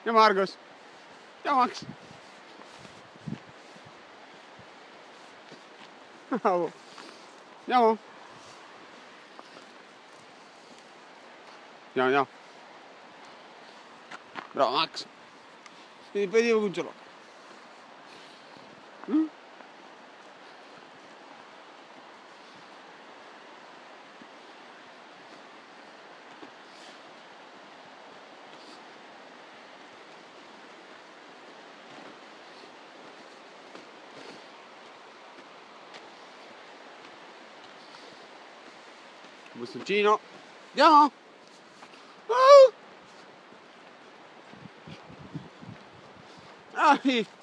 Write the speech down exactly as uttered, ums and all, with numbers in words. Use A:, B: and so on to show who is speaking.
A: Andiamo Argos. Ciao Max. Bravo. Andiamo. Andiamo, andiamo. Bravo Max. Ti vedivo con gelo. Mm? Bastoncino. Andiamo! Oh! Ah!